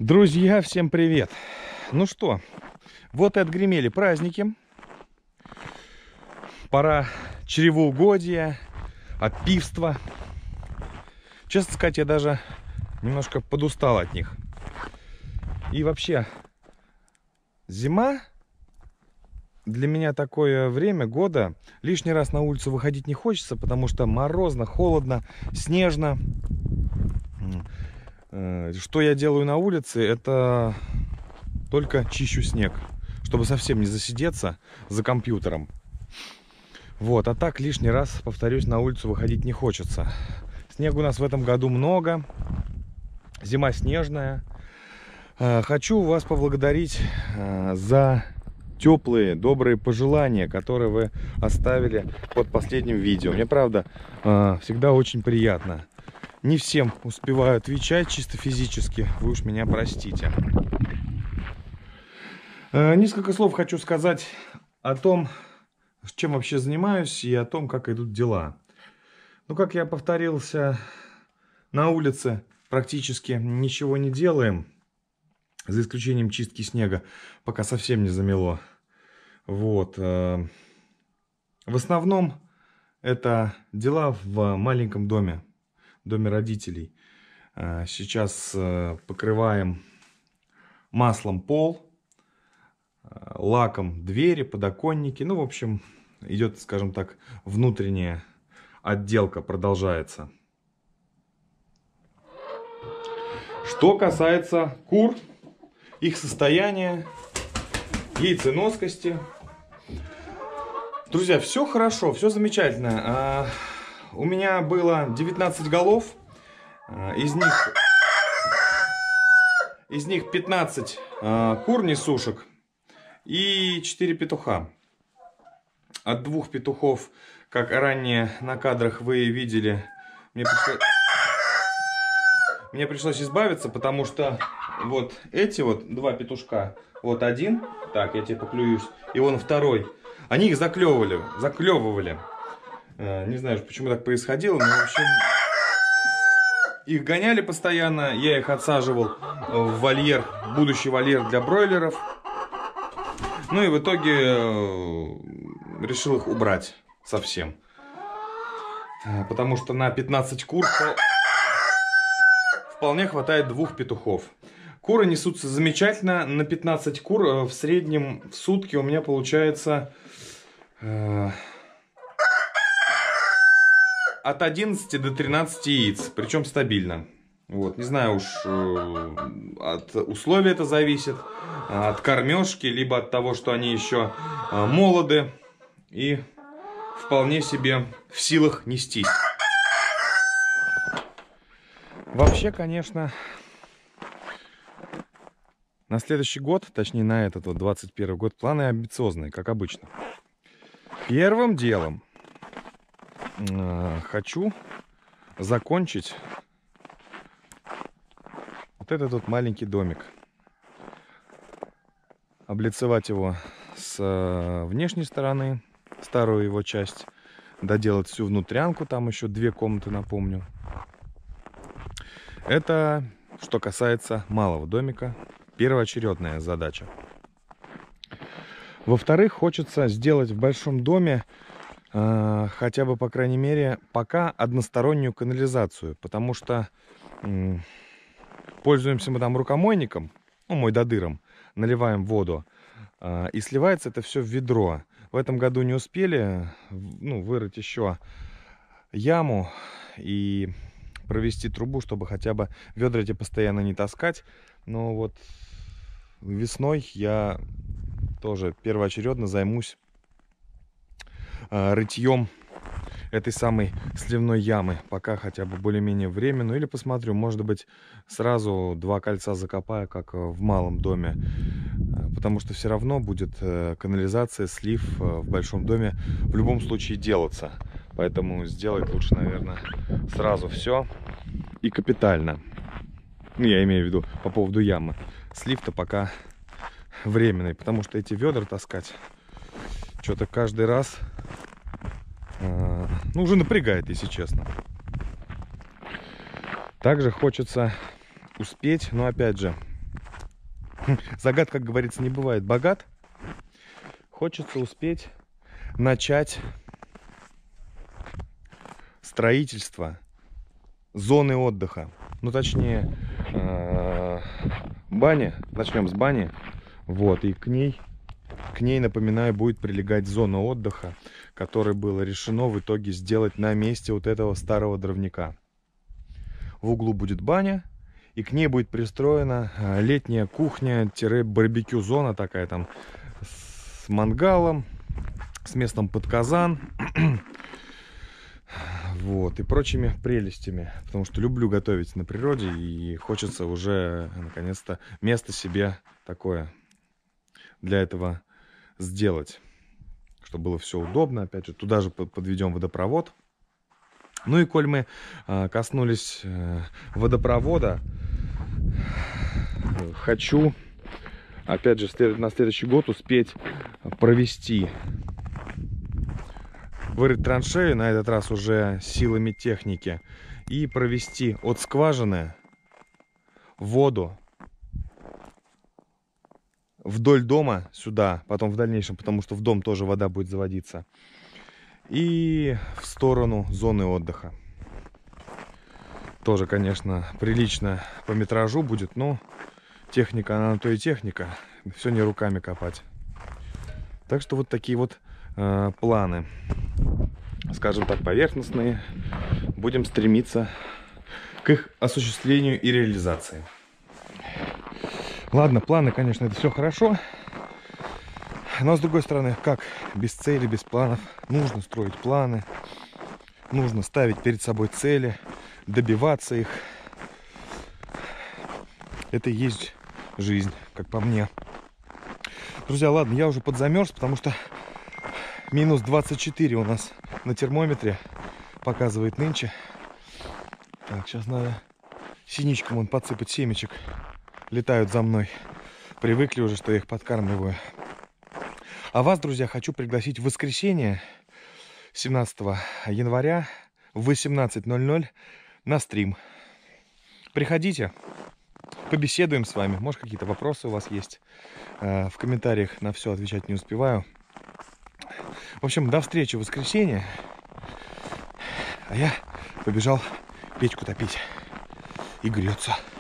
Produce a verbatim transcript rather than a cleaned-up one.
Друзья, всем привет! Ну что, вот и отгремели праздники. Пора чревоугодия, отпивства. Честно сказать, я даже немножко подустал от них. И вообще, зима для меня такое время года. Лишний раз на улицу выходить не хочется, потому что морозно, холодно, снежно. Что я делаю на улице, это только чищу снег, чтобы совсем не засидеться за компьютером. Вот, а так лишний раз, повторюсь, на улицу выходить не хочется. Снега у нас в этом году много, зима снежная. Хочу вас поблагодарить за теплые, добрые пожелания, которые вы оставили под последним видео. Мне, правда, всегда очень приятно. Не всем успеваю отвечать чисто физически, вы уж меня простите. Несколько слов хочу сказать о том, чем вообще занимаюсь, и о том, как идут дела. Ну, как я повторился, на улице практически ничего не делаем, за исключением чистки снега, пока совсем не замело. Вот. В основном это дела в маленьком доме. доме родителей. Сейчас покрываем маслом пол, лаком двери, подоконники. Ну, в общем, идет, скажем так, внутренняя отделка, продолжается. Что касается кур, их состояния, яйценоскости. Друзья, все хорошо, все замечательно. У меня было девятнадцать голов, из них, из них пятнадцать э, кур несушек и четыре петуха. От двух петухов, как ранее на кадрах вы видели, мне, пришло... мне пришлось избавиться, потому что вот эти вот два петушка, вот один, так, я тебе поклююсь, и вон второй, они их заклевывали, заклевывали. Не знаю, почему так происходило, но, в общем, их гоняли постоянно, я их отсаживал в вольер, будущий вольер для бройлеров. Ну и в итоге решил их убрать совсем. Потому что на пятнадцать кур вполне хватает двух петухов. Куры несутся замечательно, на пятнадцать кур в среднем в сутки у меня получается... от одиннадцати до тринадцати яиц, причем стабильно. Вот, не знаю уж, э, от условий это зависит, от кормежки, либо от того, что они еще э, молоды и вполне себе в силах нестись. Вообще, конечно, на следующий год, точнее на этот вот двадцать первый год, планы амбициозные, как обычно. Первым делом хочу закончить вот этот вот маленький домик. Облицевать его с внешней стороны, старую его часть. Доделать всю внутрянку, там еще две комнаты, напомню. Это что касается малого домика. Первоочередная задача. Во-вторых, хочется сделать в большом доме хотя бы, по крайней мере, пока одностороннюю канализацию, потому что м, пользуемся мы там рукомойником, ну, мой додыром, наливаем воду, э, и сливается это все в ведро. В этом году не успели, ну, вырыть еще яму и провести трубу, чтобы хотя бы ведра эти постоянно не таскать. Но вот весной я тоже первоочередно займусь рытьем этой самой сливной ямы, пока хотя бы более-менее временно. Или посмотрю, может быть, сразу два кольца закопаю, как в малом доме, потому что все равно будет канализация, слив в большом доме в любом случае делаться. Поэтому сделать лучше, наверное, сразу все и капитально. Ну, я имею в виду по поводу ямы. Слив-то пока временный, потому что эти ведра таскать что-то каждый раз, э, ну, уже напрягает, если честно. Также хочется успеть, но опять же, Загад, как говорится, не бывает богат. Хочется успеть начать строительство зоны отдыха. Ну, точнее, бани. Начнем с бани. Вот, и к ней, к ней, напоминаю, будет прилегать зона отдыха, которой было решено в итоге сделать на месте вот этого старого дровника. В углу будет баня, и к ней будет пристроена летняя кухня-барбекю-зона такая там с мангалом, с местом под казан, вот, и прочими прелестями. Потому что люблю готовить на природе, и хочется уже, наконец-то, место себе такое для этого сделать, чтобы было все удобно. Опять же, туда же подведем водопровод. Ну и коль мы а, коснулись а, водопровода, хочу, опять же, на следующий год успеть провести, вырыть траншею, на этот раз уже силами техники, и провести от скважины воду вдоль дома сюда, потом в дальнейшем, потому что в дом тоже вода будет заводиться, и в сторону зоны отдыха. Тоже, конечно, прилично по метражу будет, но техника, она на то и техника. Все не руками копать. Так что вот такие вот э, планы, скажем так, поверхностные. Будем стремиться к их осуществлению и реализации. Ладно, планы, конечно, это все хорошо. Но с другой стороны, как без цели, без планов? Нужно строить планы, нужно ставить перед собой цели, добиваться их. Это и есть жизнь, как по мне. Друзья, ладно, я уже подзамерз, потому что минус двадцать четыре у нас на термометре показывает нынче. Так, сейчас надо синичкам вон подсыпать семечек. Летают за мной. Привыкли уже, что я их подкармливаю. А вас, друзья, хочу пригласить в воскресенье, семнадцатого января в восемнадцать ноль ноль на стрим. Приходите, побеседуем с вами. Может, какие-то вопросы у вас есть. В комментариях на все отвечать не успеваю. В общем, до встречи в воскресенье. А я побежал печку топить. И греться.